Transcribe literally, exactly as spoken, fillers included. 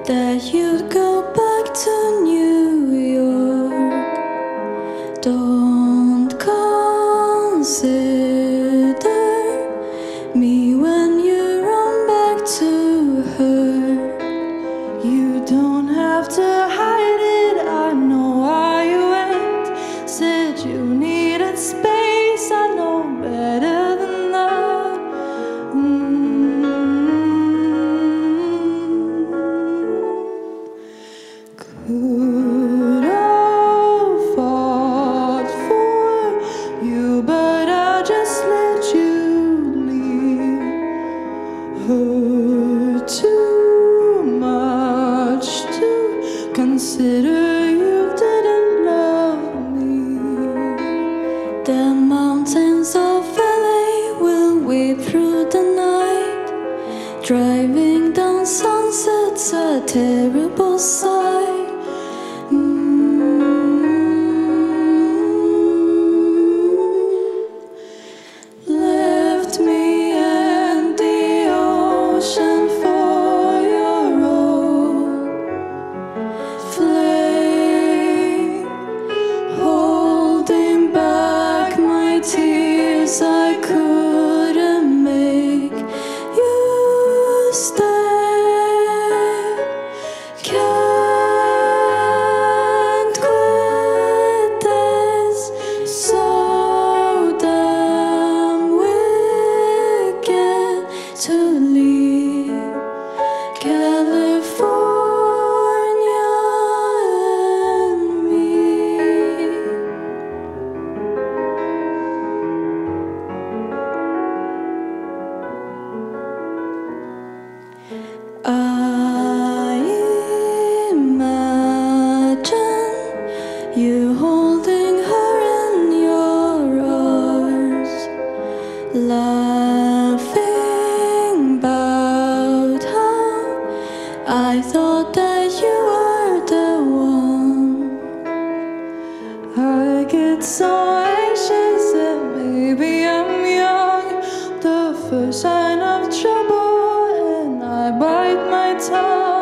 that you'd go back to New York. Don't consider me when you run back to her. You don't have to hide it, I know why you went. Said you needed space, I know better than that. mm. Could have fought for you, but I just let you leave. Hurt too much to consider you didn't love me. The mountains of L A will weep through the night. Driving down Sunset's a terrible sight. Left me and the ocean for your own flame, holding back my tears. I couldn't make you stay. Can't quit this, so damn wicked to leave California and me. I imagine you holding her in your arms, laughing about how I thought that you were the one. I get so anxious that maybe I'm young. The first sign of trouble and I bite my tongue.